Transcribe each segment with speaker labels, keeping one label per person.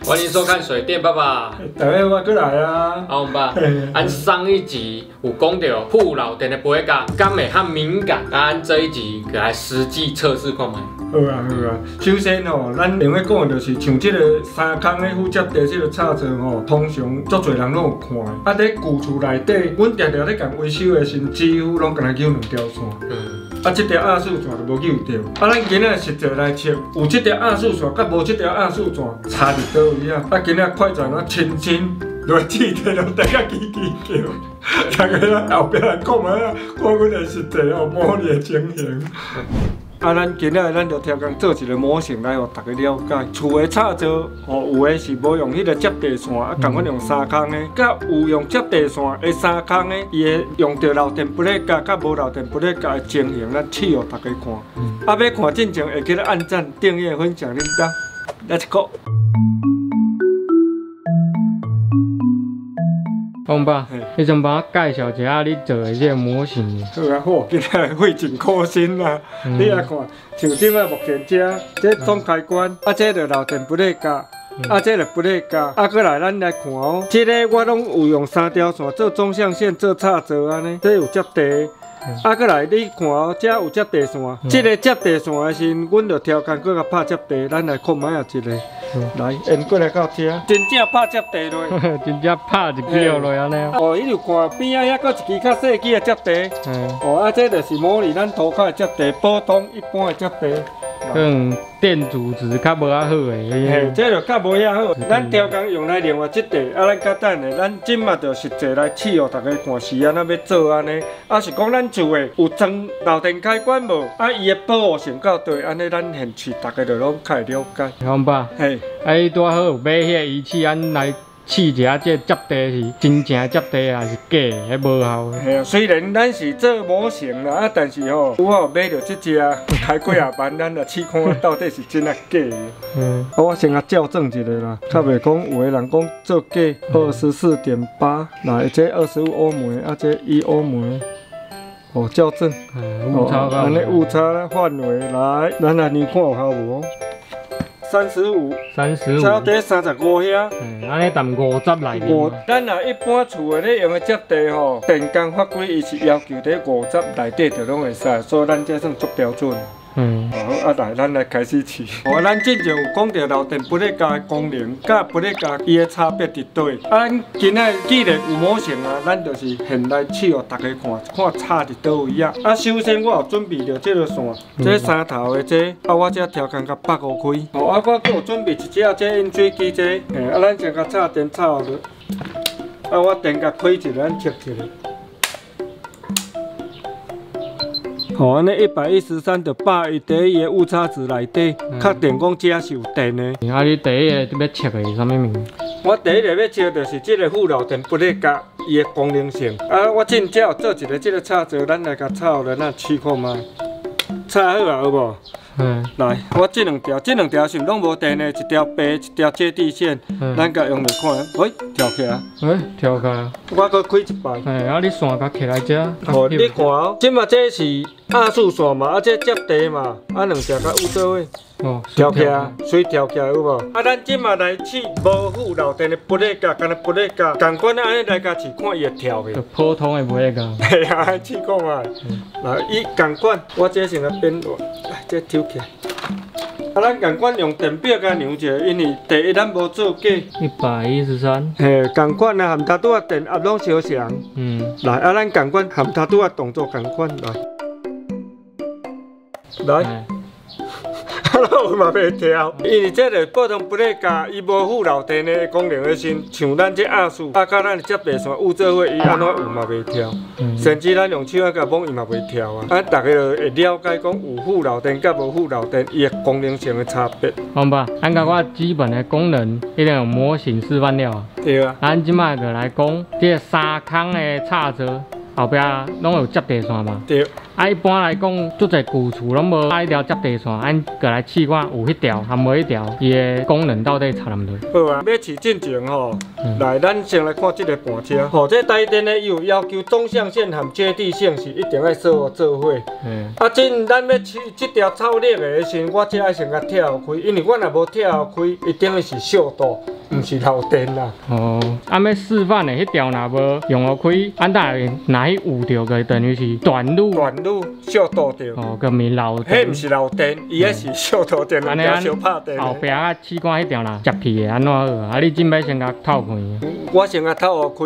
Speaker 1: 欢迎收看水电爸爸。
Speaker 2: 大家我过来啊！
Speaker 1: 好，爸，按上一集有讲到护老电的杯架敢会较敏感，按这一集来实际测试看卖。
Speaker 2: 好啊好啊，首先吼，咱用要讲的就是像这个三空的副接地这个插座吼，通常足侪人拢有看的。啊，伫旧厝内底，阮常常咧共维修的时，几乎拢敢若揪2条线。啊，这条压缩线就无揪到。啊，咱今仔实际来测，有这条压缩线，甲无这条压缩线差伫倒位啊？啊，今仔快转啊，轻轻落铁地就大家叽叽叫。大家后壁来讲啊，看阮的实际哦模拟的情形。啊，咱今仔咱就挑工做一个模型来，互大家了解。厝的插座，哦，有的是无用迄个接地线，啊，共款用三空的，甲有用接地线的三空的，伊会用到漏电不咧架，甲无漏电不咧架的情形，咱试互大家看。啊，要看进前会记得按赞、订阅、分享、铃铛。Let's go。
Speaker 1: 王爸，你先帮我介绍一下你做的这个模型。
Speaker 2: 好啊好，今仔费尽苦心啦。你来看，像顶仔目前这总开关，啊，这就漏电不咧架，啊，这就不咧架，啊，过来咱来看哦。这个我拢有用3条线做中向线做插座安尼，这有接地。啊，过来你看哦，这有接地线，这个接地线的时，阮就挑工搁甲拍接地，咱来看卖啊一个。来，沿过来到这，真正拍接地落，
Speaker 1: 真正拍一条落安尼。
Speaker 2: 哦，伊就看边仔遐搁一支较细支的接地。哦，啊，这就是模拟咱涂骹的接地，普通一般的接地。电阻值较无遐好诶。嘿，这就较无遐好。咱挑工用来另外一地，啊，咱较等下，咱即马就实际来试互大家看是安怎要做安尼。啊，是讲咱厝诶有装漏电开关无？啊，伊诶保护性到对，安尼咱现场大家就拢较会了解。王爸，嘿，啊，伊拄好有买迄个仪器，咱来。试一下这接地是真正接地还是假的，还无效。系啊，虽然咱是做模型啦，啊，但是吼，有好买到这只开几啊万，咱来试看到底是真啊假的。我先甲校正一下啦，较袂讲有的人讲做假24.8，来这25欧姆啊，这1欧姆。哦，校正。误差高。安尼误差范围来，咱来量看有效无？35，差底35遐，
Speaker 1: 安尼淡50内面。
Speaker 2: 咱若一般厝的咧用的接地吼，电工法规伊是要求伫50内底就拢会使，所以咱这算足标准。好，啊来，咱来开始试。咱之前有讲到漏电不咧架的功能，甲不咧架伊的差别伫倒。啊，咱今仔既然有模型啊，咱就是现来试互大家看，看差伫倒位啊。啊，首先我有准备着这个线，这3头的这，啊我这条工甲拔开。哦，啊我阁有准备一只这引水机这，啊咱先甲插电插落去。啊我电甲开一下，咱切一下。哦，安尼113就把伊伫伊的误差值内底，确定讲这是有电的。
Speaker 1: 啊，你第一个要测的是啥物物？
Speaker 2: 我第一个要测就是这个副漏电不咧架伊的功能性。啊，我真正有做一个这个插座，咱来甲插落咱试看卖。插好啊，有无？来，我这两条是拢无电的，一条白，一条接地线，咱甲用来看，跳起来，
Speaker 1: 跳起来，
Speaker 2: 我搁开一摆，
Speaker 1: 啊，你线甲起来遮，
Speaker 2: 哦，你看哦，即马这是压缩线嘛，啊，这接地嘛，啊，两条甲有做伙，跳起来，水跳起来有无？啊，咱即马来试无附漏电的不咧架，干那不咧架，共款安尼来甲试看伊会跳袂？
Speaker 1: 普通的不咧架。
Speaker 2: 系啊，试看卖。来，伊共款，我这先来变落，来，这抽起来。啊，咱共款用电表甲量一下，因为第一咱无做假。
Speaker 1: 113。
Speaker 2: 嘿，共款啊，含头拄啊电压拢相像。来，啊，咱共款含头拄啊动作共款来。我嘛袂跳，因为这个普通不咧架，伊无附漏电的功能的时，像咱这压缩，啊，甲咱接地线有做伙，伊安怎有嘛袂跳，甚至咱用手啊甲摸伊嘛袂跳啊。啊，大家就会了解讲有附漏电甲无附漏电伊的功能性的差别。
Speaker 1: 好吧，按照我基本的功能，一定有模型示范了。
Speaker 2: 对啊。咱
Speaker 1: 即摆就来讲，这3孔的插座。后壁拢有接地线嘛？对。啊，一般来讲，足侪旧厝拢无迄条接地线，咱过来试看有迄条，含无迄条，伊的功能到底差踮倒？
Speaker 2: 好啊，要试进前吼，来，咱先来看这个盘车。吼，这台电的伊有要求中向线和接地线是一定要做伙。啊，咱要试这条操力的时，我这爱先甲跳开，因为我若无跳开，一定是速度。 唔是漏电啦。
Speaker 1: 哦，要示范的迄条若无用好开，安大若去有着个等于是断路。
Speaker 2: 断路小度着。
Speaker 1: 哦，个咪漏
Speaker 2: 电。迄唔是漏电，伊迄是小度电，两条小拍电。
Speaker 1: 后壁啊气管迄条啦，接去的安怎好？啊，你准备先甲透开。
Speaker 2: 我先甲透开。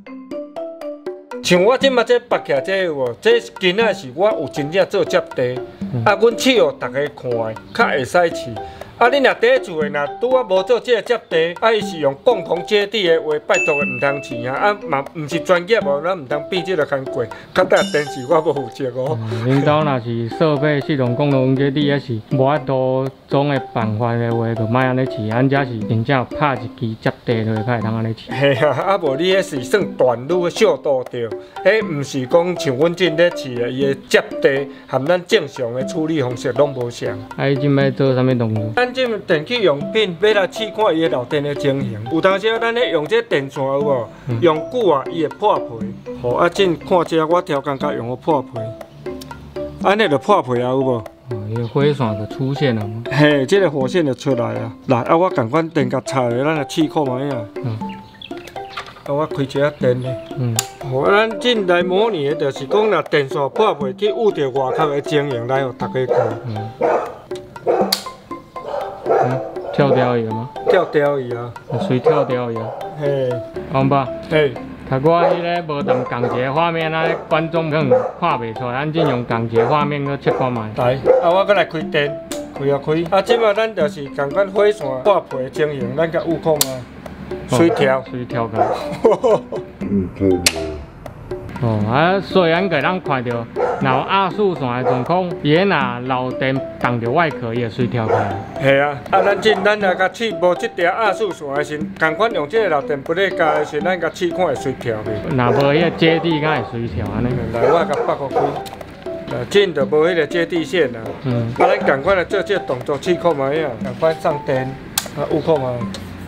Speaker 2: 像我即马这拔起来这有无？这今仔是我有真正做接地，啊，阮试哦，大家看的，较会使试。啊，你若第一厝的，若拄啊无做这个接地，啊，伊是用共同接地的话，拜托唔通试啊，啊嘛唔是专业哦，咱唔通变这个工过。较大电视我无负责哦。
Speaker 1: 领导若是设备系统共同接地，也是无法度总的办法的话，就莫安尼试，咱只是真正拍一支接地落，才会通安尼试。
Speaker 2: 嘿啊，啊无你迄是算断路的小度着，迄唔是讲像阮正咧试的，伊的接地含咱正常的处理方式拢无相。
Speaker 1: 啊，伊即摆做啥物动作？
Speaker 2: 咱这电器用品要来试看伊的漏电的情形。有当时咱咧用这电线有无？用久啊，伊会破皮。好，啊，正看这我调感觉用个破皮，安尼就破皮啊，有无？
Speaker 1: 哦，伊个火线就出现了吗？
Speaker 2: 嘿，这个火线就出来啊。来，啊，我共款电甲插咧，咱来试看卖啊。啊，我开一下电咧。好，咱进来模拟的，就是讲若电线破皮去捂着外壳的情形来，互大家看。
Speaker 1: 跳掉伊吗？
Speaker 2: 跳掉伊啊！
Speaker 1: 随跳掉伊啊！
Speaker 2: 嘿，
Speaker 1: 王爸，
Speaker 2: 嘿，
Speaker 1: 甲我迄个无同共一个画面啊，观众可能看袂出来，咱只用共一个画面去切看卖。
Speaker 2: 来，啊，我搁来开电，开啊开。啊，即马咱就是共款火线破皮的情形，咱甲捂控啊，随跳，
Speaker 1: 随跳开。哦，啊，虽然个咱看到，若有压缩线的状况，伊若漏电动着外壳，伊会随跳开。
Speaker 2: 系啊，啊，咱若甲试无即条压缩线的时，共款用即个漏电不咧加的时，咱甲试看会随跳袂？
Speaker 1: 若无迄个接地，敢会随跳安尼。
Speaker 2: 来，我甲拔开开。进就无迄个接地线啊。啊，咱共款来做这个动作试看卖啊，共款上电，啊，有看卖。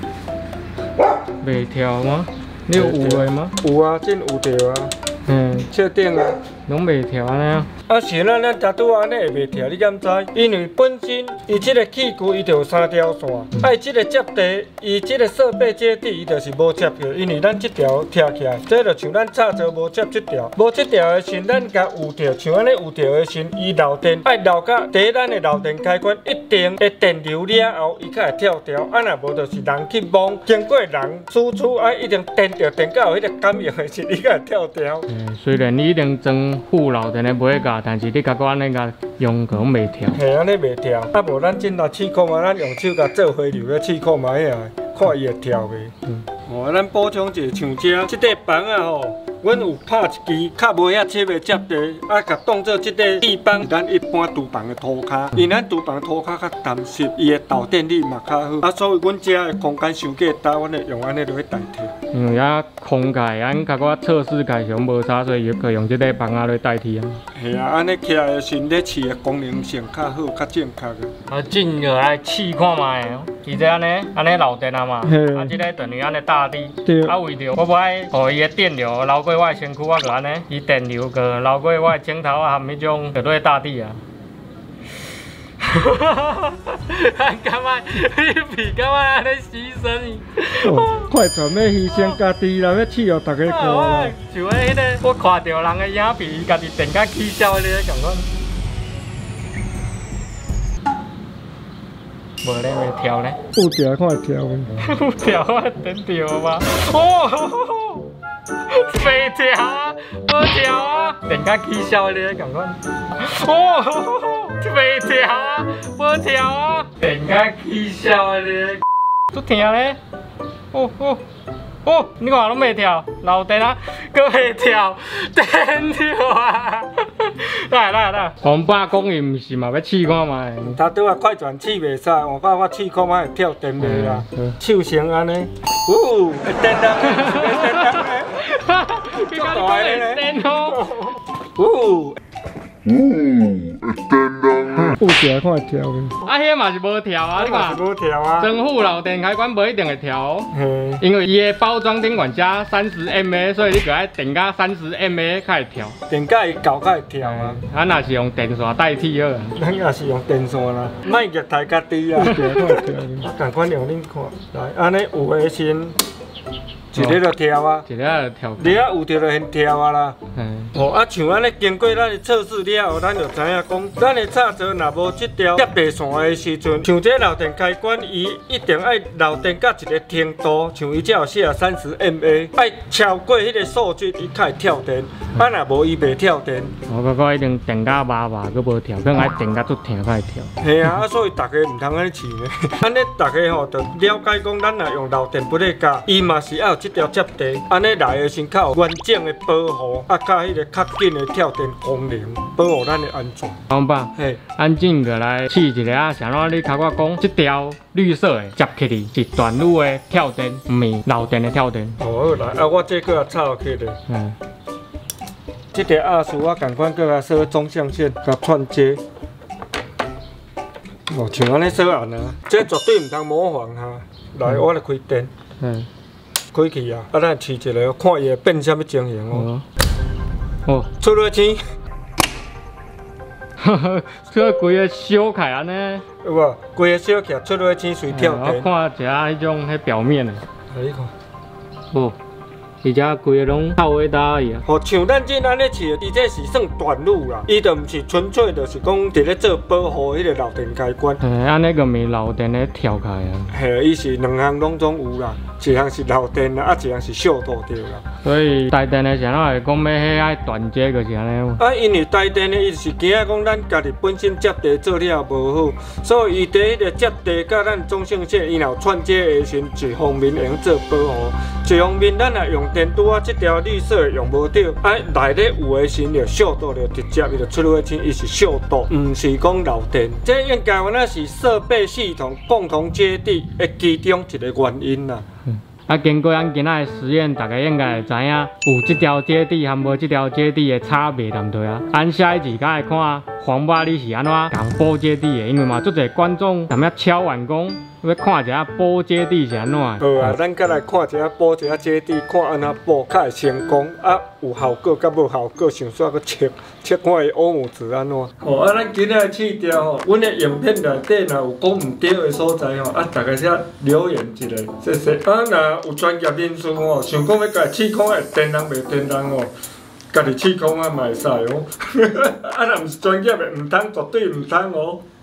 Speaker 1: 袂跳吗？你有的吗？
Speaker 2: 有啊，真有着啊。确定啊，
Speaker 1: 拢袂跳安尼啊。
Speaker 2: 啊，是咱拄拄安尼会袂跳，你敢知？因为本身伊即个器具伊就有3条线，啊，伊即个接地，伊即个设备接地伊就是无接着，因为咱即条跳起来，这就像咱插座无接即条，无即条的时咱甲有着，像安尼有着的时，伊漏电爱漏到第一咱的漏电开关一定的电流了后，伊才会跳掉。啊，若无就是人去摸，经过人输出啊，一定电到电到有迄个感应的时，伊才会跳掉。
Speaker 1: 虽然你一定装副漏电的尾架，但是你甲我安尼甲用可能袂跳。
Speaker 2: 嘿，安尼袂跳。啊，无咱进来试看嘛，咱用手甲做回流咧试看嘛呀，看伊会跳袂。哦，咱补充一下，像这块板啊吼，阮有拍一支较无遐切的接地，啊，甲当做即个地板，咱一般厨房的涂骹，因咱厨房涂骹较湿湿，伊的导电力嘛较好，啊，所以阮遮的空间伤过大，阮会用安尼落去代替。
Speaker 1: 因为遐空盖，咱甲我测试盖上无差，所以就可以用即个板仔来代替啊。
Speaker 2: 是啊，安尼起来的是咧试的功能性较好，较正确的。
Speaker 1: 啊，进就来试看卖哦。伊这安尼漏电啊嘛，啊，即个等于安尼大地。对。啊，为着我不爱，互伊的电流流过我的身躯，我就安尼，伊电流个流过我的镜头啊，含迄种就落大地啊。感觉你皮感觉安尼牺牲伊。
Speaker 2: 快船要牺牲家己啦，要伺候大家看啦。
Speaker 1: 像迄个我看到人的影片，伊家己电甲起笑咧，感觉。无咧会跳咧？
Speaker 2: 有跳看会跳袂？
Speaker 1: 有跳我等跳吗？哦，袂跳啊，无跳啊，电甲起笑咧，感觉。哦，袂跳啊，无跳啊，电甲起笑咧，都听咧。哦，你看拢袂跳，漏电啊，搁袂跳，电跳啊！来，王爸讲伊毋是嘛，要试看卖。
Speaker 2: 他拄啊快转试袂使，我讲我试看卖会跳电袂啦，手成安尼，会电动的，
Speaker 1: 你讲你会电哦，
Speaker 2: 会电动。 有调看会调的。
Speaker 1: 啊，迄嘛是无调啊，你看。
Speaker 2: 无调啊。
Speaker 1: 正负老电开关不一定会调，因为伊的包装顶管加30mA， 所以你个爱电加30mA 才会调。
Speaker 2: 电加伊搞才会调啊。
Speaker 1: 啊，若是用电线代替好啊。
Speaker 2: 咱也是用电线啦，莫热太较低啊。调看会调。赶快让恁看，来，安尼有诶先。一个就跳啊，
Speaker 1: 一个就跳。
Speaker 2: 你啊有着就先跳啊啦。哦，啊像安尼经过咱的测试了后，咱就知影讲，咱的插座若无这条接地线的时阵，像这漏电开关，伊一定爱漏电到一个程度，像伊这有写30mA， 爱超过迄个数值，伊才会跳电。啊若无伊袂跳电。
Speaker 1: 我一定电到麻麻，佮无跳，可能爱电到足疼才会跳。
Speaker 2: 系啊，所以大家唔通安尼试呢。安尼大家吼，就了解讲，咱若用漏电不咧加，伊嘛是要。这条接地，安尼内个先较有完整的保护，啊，甲迄个较紧的跳电功能，保护咱的安全。
Speaker 1: 王爸，嘿，安静个来试一下啊，像你甲我讲，这条绿色的接起嚟是短路的跳电，唔是漏电的跳电。
Speaker 2: 哦，来，啊，我这个也插落去咧。这条压缩我赶快给它设中向线，甲串接。哦，像安尼设安啊，这绝对唔通模仿哈。来，我来开电。开去啊！啊，咱试一下，看伊会变啥物情形哦。哦，出来钱。
Speaker 1: 这规个烧开安尼。
Speaker 2: 有无？规个烧起，出来钱随跳电。
Speaker 1: 我看一下迄种迄表面的。
Speaker 2: 你看。
Speaker 1: 哦。而且规个拢透尾搭而已啊。
Speaker 2: 哦，像咱这安尼试的，伊这是算短路啦，伊就唔是纯粹就是讲伫咧做保护迄个漏电开关。
Speaker 1: 安尼个咪漏电咧跳开啊。
Speaker 2: 嘿，伊是两项拢总有啦，一项是漏电啦，啊一项是烧度着啦。
Speaker 1: 所以带电的啥会讲要迄爱断接就是安尼。
Speaker 2: 啊，因为带电的伊是惊讲咱家己本身接地做了无好，所以伊伫迄个接地甲咱中性线，伊若串接的时，一方面会用做保护，一方面咱若用电拄啊，这条绿色用无到，啊内底有的时就烧度就直接伊就出来钱，伊是烧度，唔是讲漏电。这应该原来是设备系统共同接地的其中一个原因啦。
Speaker 1: 啊，经过咱今仔的实验，大家应该会知影有这条接地和无这条接地的差别淡对啊。按下一集甲来看黄爸你是安怎讲补接地的，因为嘛，足侪观众踮遐敲碗讲要看一下补接地是安怎。好
Speaker 2: 啊，咱再来看一下补一下接地，看安怎补较会成功，啊有效果甲无效果，想煞去测看伊乌母子安怎。哦，啊，咱今仔试掉吼，阮的影片内底若有讲唔对的所在吼，啊，大家写留言一下，谢谢。啊，若有专业人士吼，想讲要家试看会电人袂电人哦。家己试看啊，嘛会使哦。啊，若毋是专业的，唔通，绝对唔通哦。